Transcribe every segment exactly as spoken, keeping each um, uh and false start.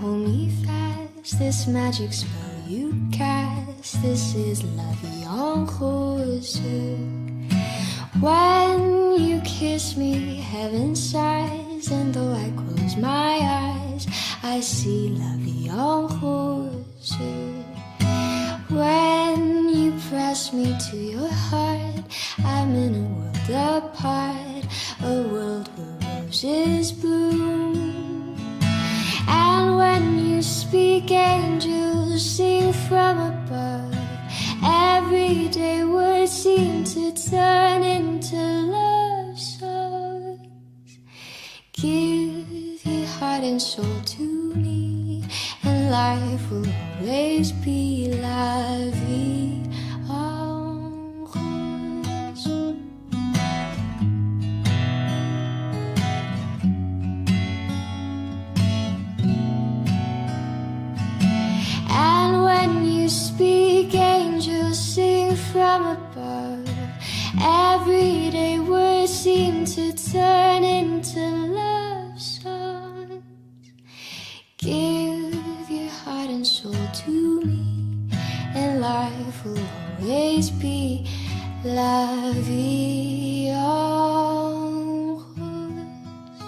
hold me fast, this magic spell you cast. This is la vie en rose. When you kiss me, heaven sighs, and though I close my eyes, I see la vie en rose. When you press me to your heart, I'm in a world apart, a world where roses bloom. And when you speak, angels sing from above. Every day words seem to turn into love songs. Give your heart and soul to me, and life will always be la vie en rose. And when you speak, angels sing from above. Every day words seem to turn into love songs. Give your heart and soul to me, and life will always be la vie en rose.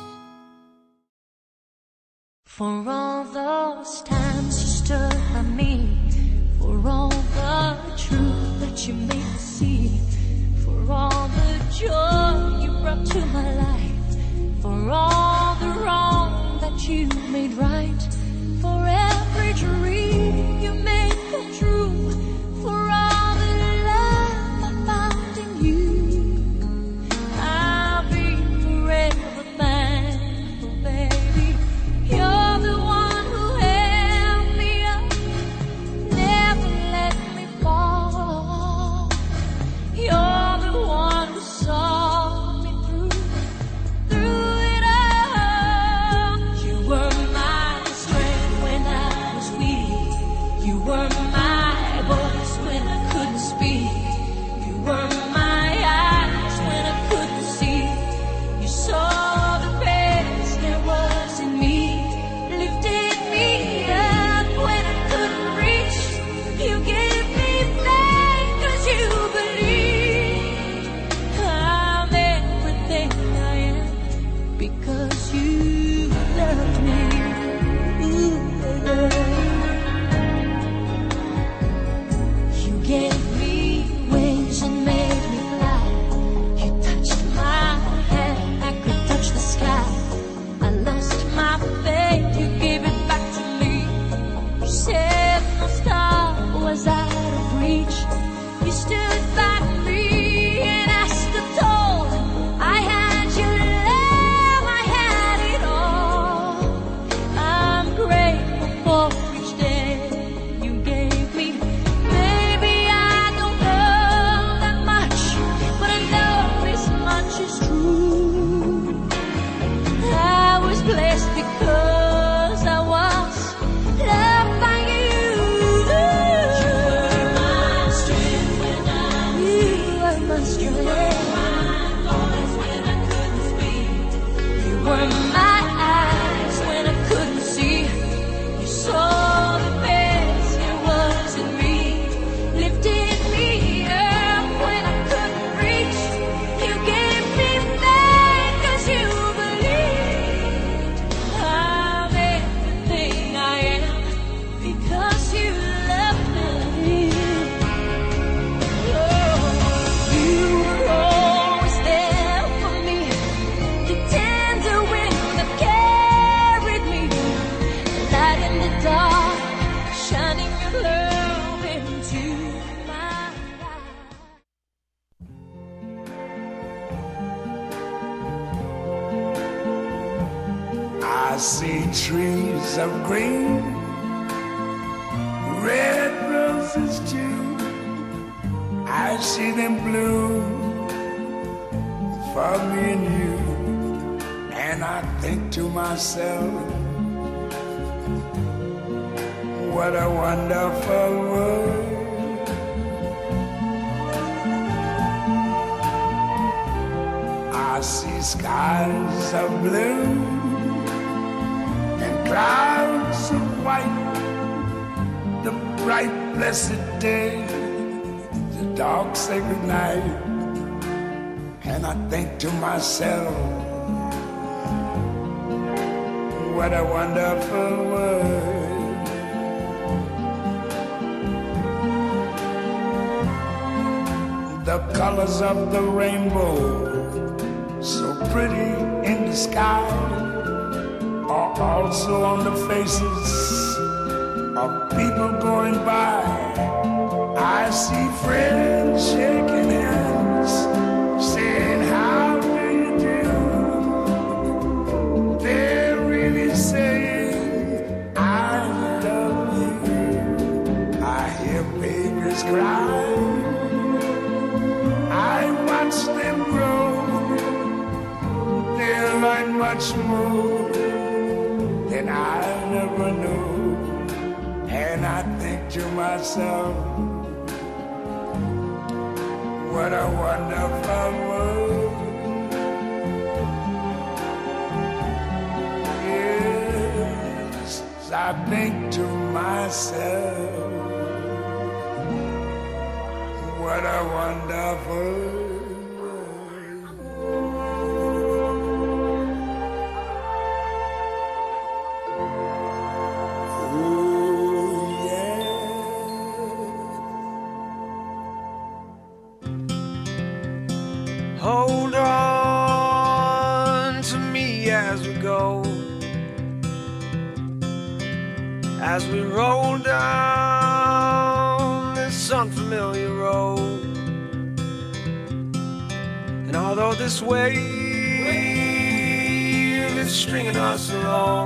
For all those times you stood by me, for all the truth that you made me see, for all the joy you brought to my life, for all the wrong that you made right, for every dream you made come true, for all the love I found in you, I'll be forever thankful, baby. You're the one who held me up, never let me fall. You're the one who saw me through, through it all. You were my strength when I was weak. You were my voice when I couldn't speak. You were my eyes when I couldn't see. You saw the best there was in me, lifted me up when I couldn't reach. You gave me faith 'cause you believed I'm everything I am because you loved me. Ooh, you gave me wings and made me fly. You touched my hand, I could touch the sky. I lost my faith, you gave it back to me. You said no star was out of reach. You stood by me and I stood tall. I had your love, I had it all. I'm grateful for each day you gave me. Maybe I don't know that much, but I know this much is true. I was blessed because I was loved by you. You were my strength when I was weak. You were my strength. You were my voice when I couldn't speak. You were my eyes when I couldn't see. You saw the best there was in me, lifted me up when I couldn't reach. You gave me faith 'cause you believed I'm everything I am because you loved me. Oh, you were always there for me, the tender wind that carried me, light in the dark, shining your love into my life. I see trees of green, red roses too. I see them bloom for me and you. And I think to myself, what a wonderful world. I see skies of blue and clouds flowers of white, the bright blessed day, the dark sacred night. And I think to myself, what a wonderful world. The colors of the rainbow, so pretty in the sky, are also on the faces of people going by. I see friends shaking hands, saying, how do you do? They're really saying, I love you. I hear babies cry, I watch them grow. They'll learn much more than I never knew. And I think to myself, what a wonderful world. Yes, I think to myself, what a wonderful world. Hold on to me as we go, as we roll down this unfamiliar road. And although this wave is stringing us along,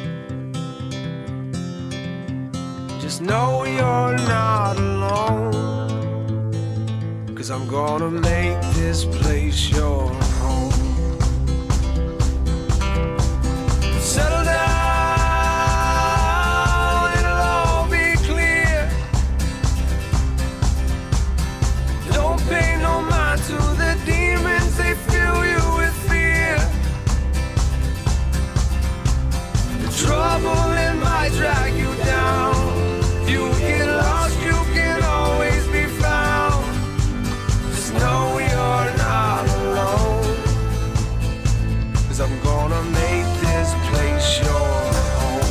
just know you're not alone. 'Cause I'm gonna make this place your home. Settle down, it'll all be clear. Don't pay no mind to the demons, they fill you with fear. The trouble, it might drag you down. If you get lost, you can always be found. No, you're not alone, 'cause I'm gonna make this place your home.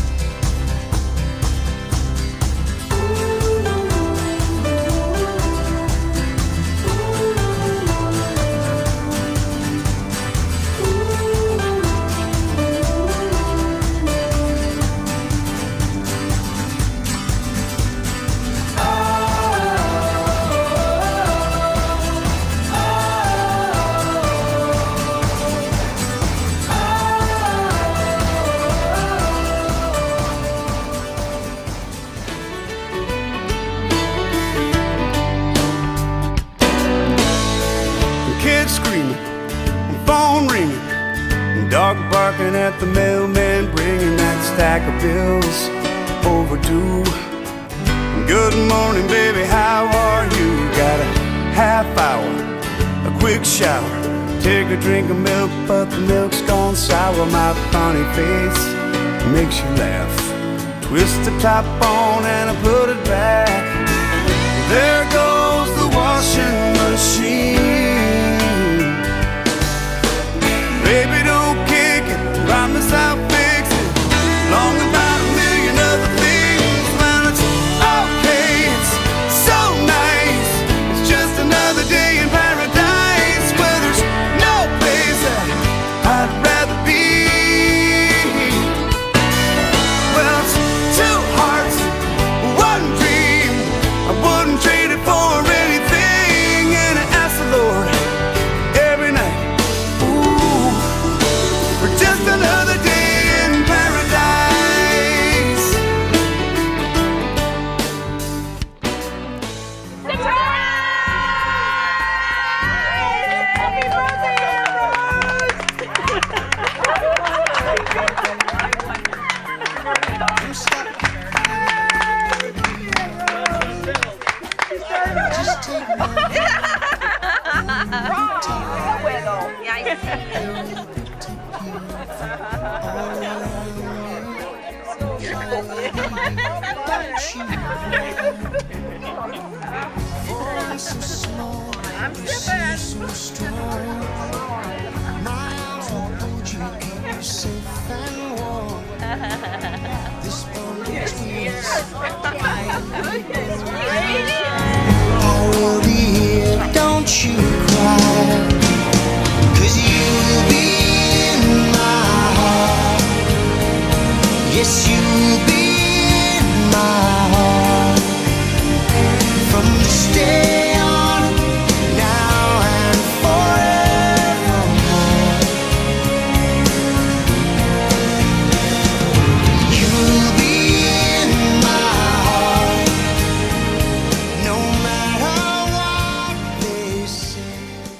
Dog barking at the mailman, bringing that stack of bills overdue. Good morning, baby, how are you? Got a half hour, a quick shower, take a drink of milk, but the milk's gone sour. My funny face makes you laugh. Twist the top on and I put it back. There goes the washing machine. Baby, don't kick it, promise I'll fix it. Long about a million other things. Well, it's okay, it's so nice. It's just another day in paradise, where there's no place that I'd rather be. Well, it's two hearts, one dream. I wouldn't trade it for anything. And I ask the Lord every night, just another day in paradise. Surprise! Happy birthday, Yeah, I see. I'm skipping. I will be here, don't you cry, 'cause you'll be in my heart. Yes, you'll be in my heart from this day on, now and forevermore. You'll be in my heart, no matter what they say.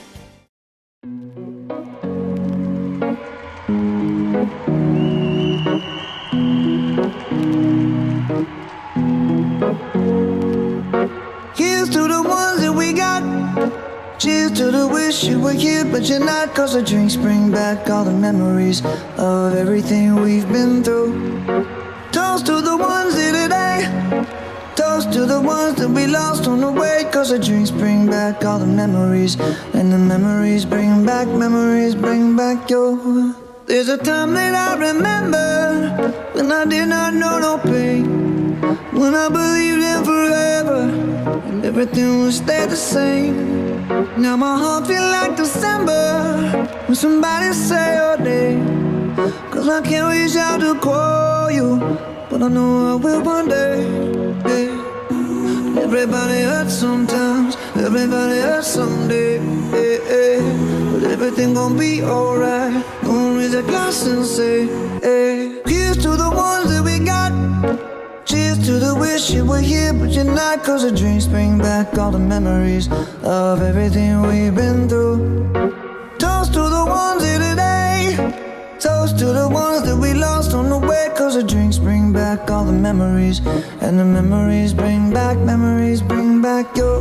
Here's to the ones that we got. Cheers to the wish you were here, but you're not. 'Cause the drinks bring back all the memories of everything we've been through. Toast to the ones here today. Toast to the ones that we lost on the way. 'Cause the drinks bring back all the memories, and the memories bring back, memories bring back your. There's a time that I remember when I did not know no pain, when I believed in forever and everything would stay the same. Now my heart feel like December when somebody say your name. 'Cause I can't reach out to call you, but I know I will one day. Yeah. Everybody hurts sometimes, everybody hurts someday. Yeah, yeah. But everything gon' be alright. Gonna raise a glass and say, hey. Here's to the ones that we got. Cheers to the wish you were here, but you're not. 'Cause the drinks bring back all the memories of everything we've been through. Toast to the ones here today. Toast to the ones that we lost on the way. 'Cause the drinks bring back all the memories, and the memories bring back, memories bring back your.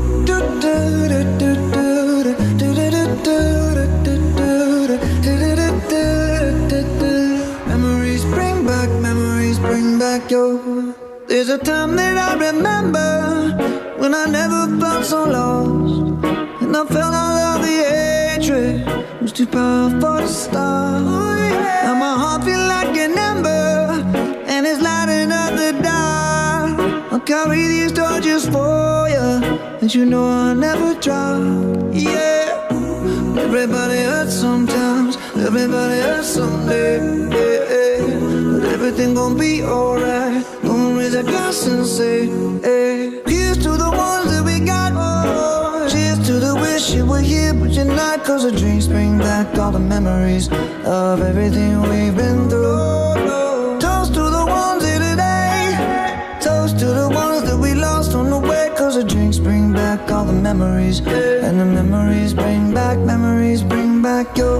Memories bring back, memories bring back your. There's a time that I remember when I never felt so lost, and I felt all of the hatred was too powerful to stop. Now my heart feel like an ember, and it's lighting up the dark. I'll carry these torches for you, and you know I'll never drop. Yeah. Everybody hurts sometimes, everybody hurts someday. Yeah, yeah. But everything gon' be alright. Gonna raise a glass and say, hey. Here's to the ones that we got. Oh, cheers to the wish you were here, but you're not. 'Cause the drinks bring back all the memories of everything we've been through. Toast to the ones here today. Toast to the ones that we lost on the way. 'Cause the drinks bring back all the memories, and the memories bring back, memories bring back your.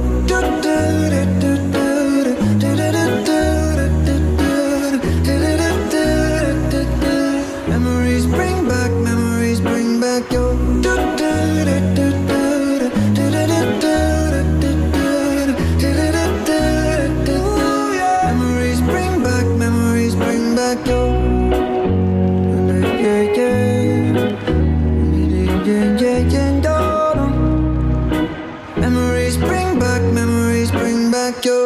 Memories bring back, memories bring back your. Memories bring back, memories bring back your. Memories bring back, memories bring back your.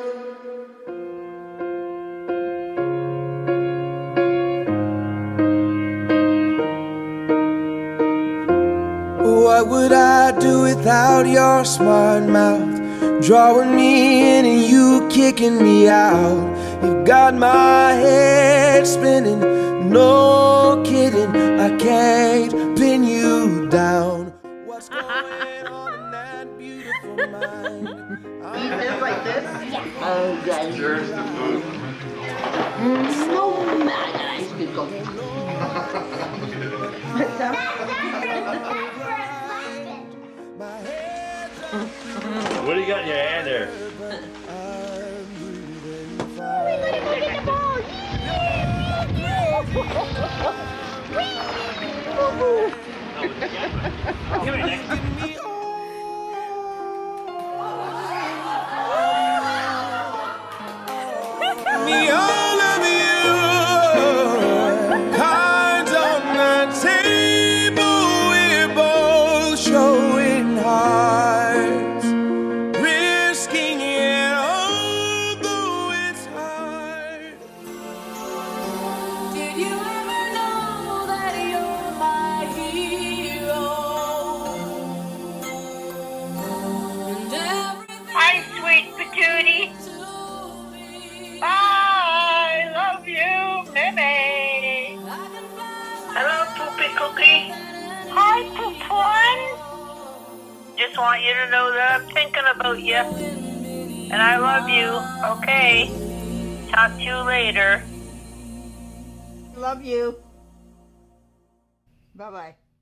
What would I do without your smart mouth, drawing me in and you kicking me out? You got my head spinning, no kidding, I can't pin you down. What's going on in that beautiful mind? Eat this like this? Yeah. Oh, good. Cheers to food. Mm, no matter. I should go. What do you got in your hand there? Give me that. Me all of you, Hello, Poopy Cookie. Hi, Poop One. Just want you to know that I'm thinking about you. And I love you. Okay. Talk to you later. Love you. Bye-bye.